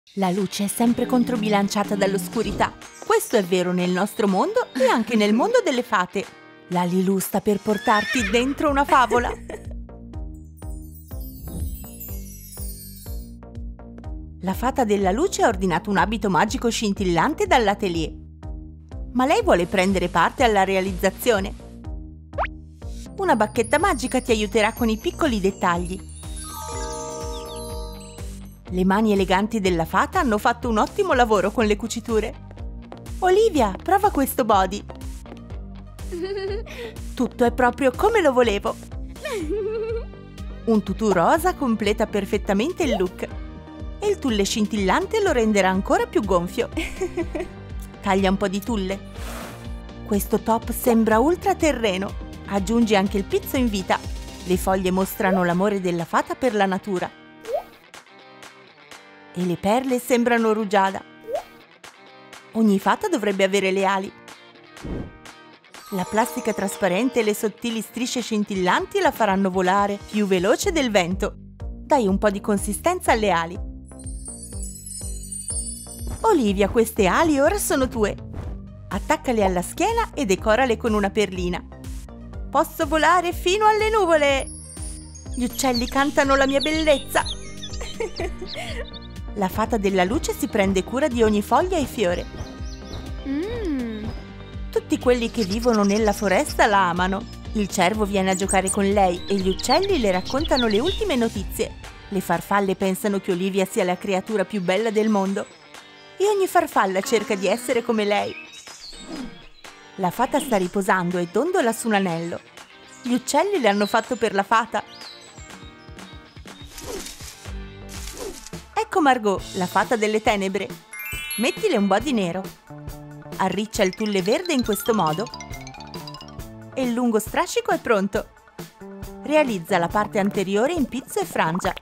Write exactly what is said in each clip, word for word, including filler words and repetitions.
La luce è sempre controbilanciata dall'oscurità. Questo è vero nel nostro mondo e anche nel mondo delle fate. La Lilù sta per portarti dentro una favola. La fata della luce ha ordinato un abito magico scintillante dall'atelier. Ma lei vuole prendere parte alla realizzazione. Una bacchetta magica ti aiuterà con i piccoli dettagli. Le mani eleganti della fata hanno fatto un ottimo lavoro con le cuciture. Olivia, prova questo body. Tutto è proprio come lo volevo. Un tutù rosa completa perfettamente il look. E il tulle scintillante lo renderà ancora più gonfio. Taglia un po' di tulle. Questo top sembra ultraterreno. Aggiungi anche il pizzo in vita. Le foglie mostrano l'amore della fata per la natura. E le perle sembrano rugiada. Ogni fata dovrebbe avere le ali. La plastica trasparente e le sottili strisce scintillanti la faranno volare più veloce del vento. Dai un po' di consistenza alle ali. Olivia, queste ali ora sono tue. Attaccale alla schiena e decorale con una perlina. Posso volare fino alle nuvole! Gli uccelli cantano la mia bellezza! La fata della luce si prende cura di ogni foglia e fiore. Mm. Tutti quelli che vivono nella foresta la amano. Il cervo viene a giocare con lei e gli uccelli le raccontano le ultime notizie. Le farfalle pensano che Olivia sia la creatura più bella del mondo. E ogni farfalla cerca di essere come lei. La fata sta riposando e dondola su un anello. Gli uccelli le hanno fatto per la fata. Ecco Margot, la fata delle tenebre. Mettile un body nero. Arriccia il tulle verde in questo modo. E il lungo strascico è pronto. Realizza la parte anteriore in pizzo e frangia.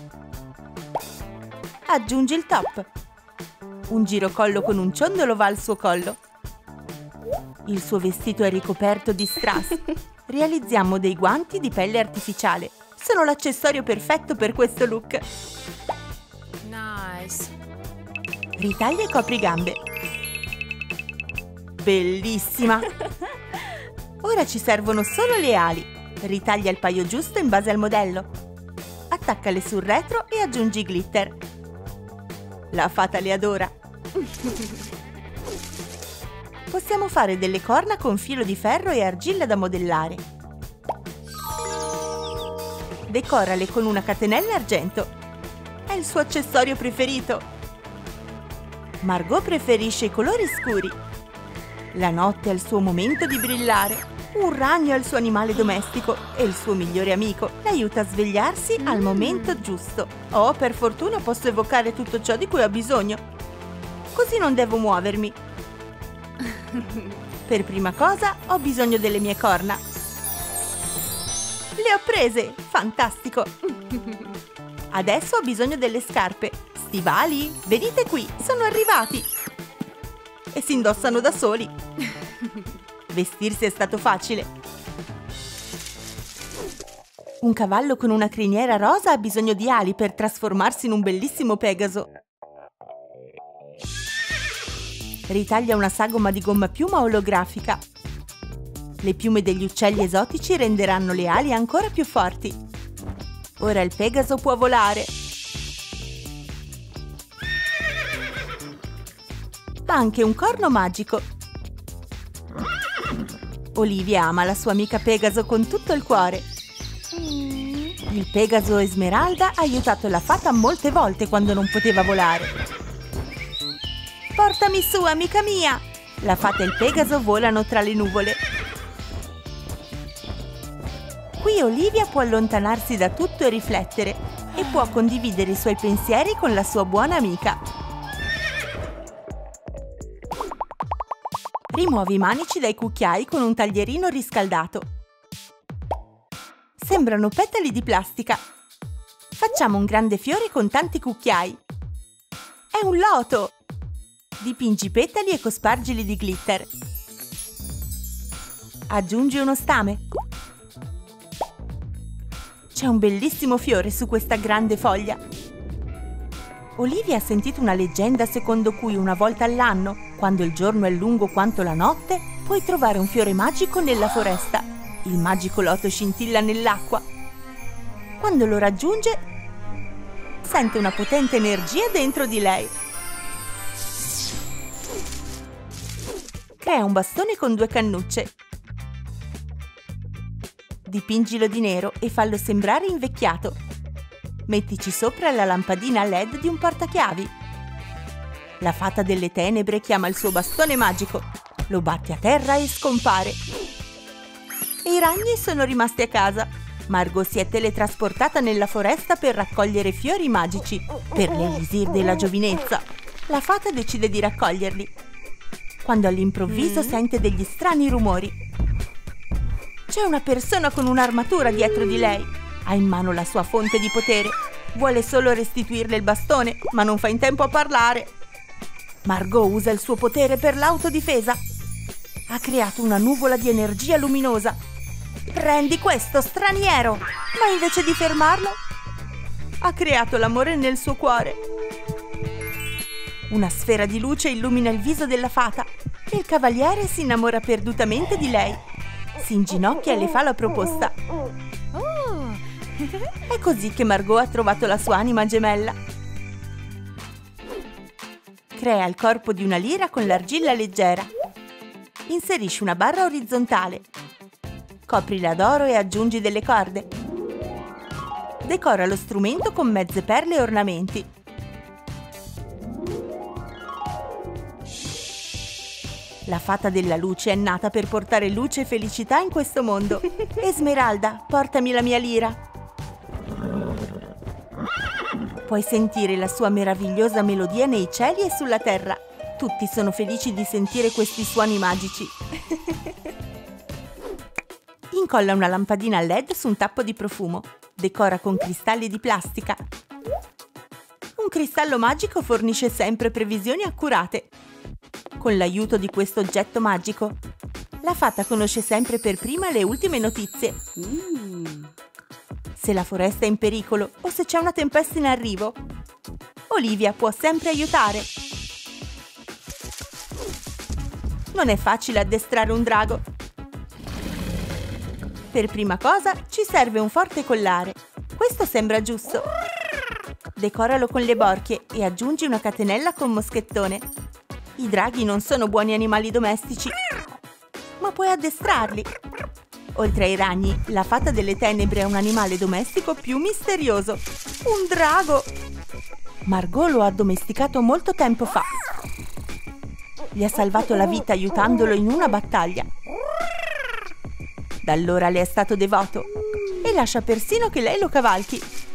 Aggiungi il top. Un girocollo con un ciondolo va al suo collo. Il suo vestito è ricoperto di strass. Realizziamo dei guanti di pelle artificiale. Sono l'accessorio perfetto per questo look. Nice. Ritaglia e copri gambe. Bellissima! Ora ci servono solo le ali. Ritaglia il paio giusto in base al modello. Attaccale sul retro e aggiungi glitter. La fata le adora. Possiamo fare delle corna con filo di ferro e argilla da modellare. Decorale con una catenella argento. È il suo accessorio preferito. Margot preferisce i colori scuri. La notte è il suo momento di brillare. Un ragno è il suo animale domestico e il suo migliore amico. L'aiuta a svegliarsi mm. al momento giusto. Oh, per fortuna posso evocare tutto ciò di cui ho bisogno. Così non devo muovermi. Per prima cosa ho bisogno delle mie corna. Le ho prese! Fantastico! Adesso ho bisogno delle scarpe. Stivali, venite qui, sono arrivati! E si indossano da soli. Vestirsi è stato facile. Un cavallo con una criniera rosa ha bisogno di ali per trasformarsi in un bellissimo Pegaso. Ritaglia una sagoma di gomma piuma olografica. Le piume degli uccelli esotici renderanno le ali ancora più forti. Ora il Pegaso può volare. Ha anche un corno magico. Olivia ama la sua amica Pegaso con tutto il cuore. Il Pegaso Esmeralda ha aiutato la fata molte volte quando non poteva volare. Portami su, amica mia! La fata e il Pegaso volano tra le nuvole. Qui Olivia può allontanarsi da tutto e riflettere e può condividere i suoi pensieri con la sua buona amica. Rimuovi i manici dai cucchiai con un taglierino riscaldato. Sembrano petali di plastica. Facciamo un grande fiore con tanti cucchiai. È un loto! Dipingi i petali e cospargili di glitter. Aggiungi uno stame. C'è un bellissimo fiore su questa grande foglia. Olivia ha sentito una leggenda secondo cui una volta all'anno, quando il giorno è lungo quanto la notte, puoi trovare un fiore magico nella foresta. Il magico loto scintilla nell'acqua. Quando lo raggiunge, sente una potente energia dentro di lei. Crea un bastone con due cannucce. Dipingilo di nero e fallo sembrare invecchiato. Mettici sopra la lampadina L E D di un portachiavi. La fata delle tenebre chiama il suo bastone magico, lo batte a terra e scompare. E i ragni sono rimasti a casa. Margot si è teletrasportata nella foresta per raccogliere fiori magici per l'elisir della giovinezza. La fata decide di raccoglierli, quando all'improvviso sente degli strani rumori. C'è una persona con un'armatura dietro di lei. Ha in mano la sua fonte di potere. Vuole solo restituirle il bastone, ma non fa in tempo a parlare. Margot usa il suo potere per l'autodifesa. Ha creato una nuvola di energia luminosa. Prendi questo, straniero! Ma invece di fermarlo, ha creato l'amore nel suo cuore. Una sfera di luce illumina il viso della fata e il cavaliere si innamora perdutamente di lei. Si inginocchia e le fa la proposta. È così che Margot ha trovato la sua anima gemella. Crea il corpo di una lira con l'argilla leggera. Inserisci una barra orizzontale. Coprila d'oro e aggiungi delle corde. Decora lo strumento con mezze perle e ornamenti. La fata della luce è nata per portare luce e felicità in questo mondo. Esmeralda, portami la mia lira. Puoi sentire la sua meravigliosa melodia nei cieli e sulla terra. Tutti sono felici di sentire questi suoni magici. Incolla una lampadina L E D su un tappo di profumo. Decora con cristalli di plastica. Un cristallo magico fornisce sempre previsioni accurate. Con l'aiuto di questo oggetto magico, la fata conosce sempre per prima le ultime notizie. Mm. Se la foresta è in pericolo o se c'è una tempesta in arrivo, Olivia può sempre aiutare. Non è facile addestrare un drago. Per prima cosa ci serve un forte collare. Questo sembra giusto. Decoralo con le borchie e aggiungi una catenella con moschettone. I draghi non sono buoni animali domestici, ma puoi addestrarli. Oltre ai ragni, la fata delle tenebre è un animale domestico più misterioso. Un drago! Margot lo ha addomesticato molto tempo fa. Gli ha salvato la vita aiutandolo in una battaglia. Da allora le è stato devoto e lascia persino che lei lo cavalchi.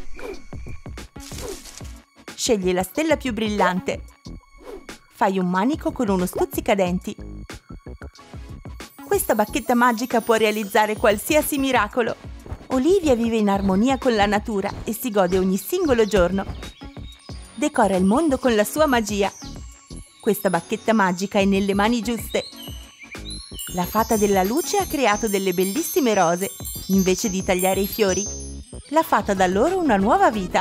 Scegli la stella più brillante. Fai un manico con uno stuzzicadenti. Questa bacchetta magica può realizzare qualsiasi miracolo. Olivia vive in armonia con la natura e si gode ogni singolo giorno. Decora il mondo con la sua magia. Questa bacchetta magica è nelle mani giuste. La fata della luce ha creato delle bellissime rose. Invece di tagliare i fiori, la fata dà loro una nuova vita.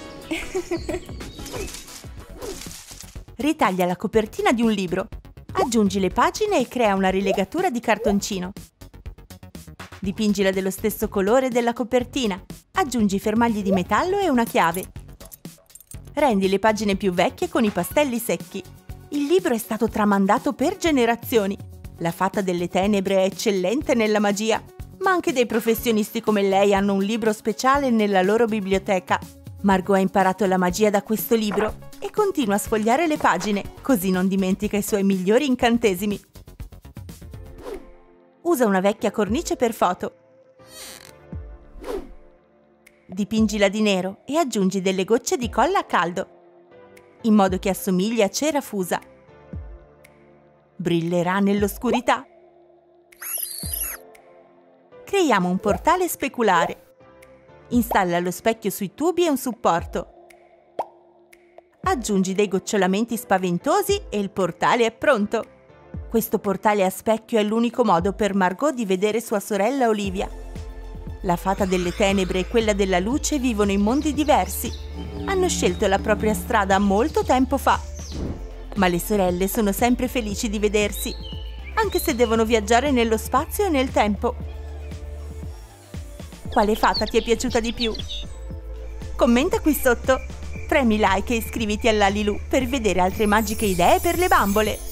Ritaglia la copertina di un libro. Aggiungi le pagine e crea una rilegatura di cartoncino. Dipingila dello stesso colore della copertina. Aggiungi fermagli di metallo e una chiave. Rendi le pagine più vecchie con i pastelli secchi. Il libro è stato tramandato per generazioni. La fata delle tenebre è eccellente nella magia, ma anche dei professionisti come lei hanno un libro speciale nella loro biblioteca. Margot ha imparato la magia da questo libro e continua a sfogliare le pagine, così non dimentica i suoi migliori incantesimi. Usa una vecchia cornice per foto. Dipingila di nero e aggiungi delle gocce di colla a caldo, in modo che assomigli a cera fusa. Brillerà nell'oscurità. Creiamo un portale speculare. Installa lo specchio sui tubi e un supporto. Aggiungi dei gocciolamenti spaventosi e il portale è pronto. Questo portale a specchio è l'unico modo per Margot di vedere sua sorella Olivia. La fata delle tenebre e quella della luce vivono in mondi diversi. Hanno scelto la propria strada molto tempo fa. Ma le sorelle sono sempre felici di vedersi, anche se devono viaggiare nello spazio e nel tempo. Quale fata ti è piaciuta di più? Commenta qui sotto. Premi like e iscriviti all'Alilu per vedere altre magiche idee per le bambole.